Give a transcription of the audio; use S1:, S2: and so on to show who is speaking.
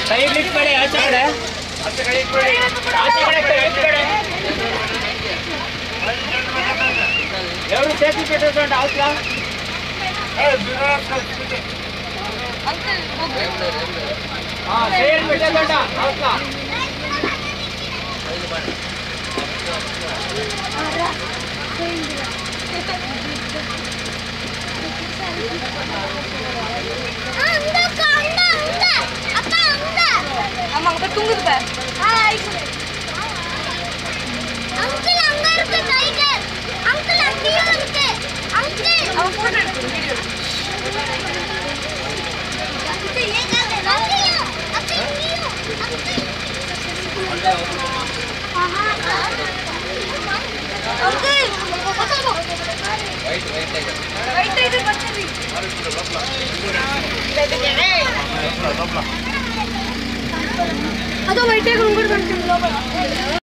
S1: side lift ಕಡೆ ಆಚೆ ಕಡೆ ఎవరు చేతి పెట్టేటువంటి అవసరం సైడ్ పెట్టేదంట అవసరం
S2: ஆமா அங்க தூங்குது பார் அங்கிள் அங்க இருக்கு டைகர் அங்கிள் அங்கேயும் இருக்கு அங்கிள் அவ போட்டோ எடுத்து வீடியோ இது ஏன் கால அங்கேயும் அங்கேயும் அங்கிள் பசங்க வைட் டைகர் பச்சடி அது வைட் டைகர் உங்க கண்டுல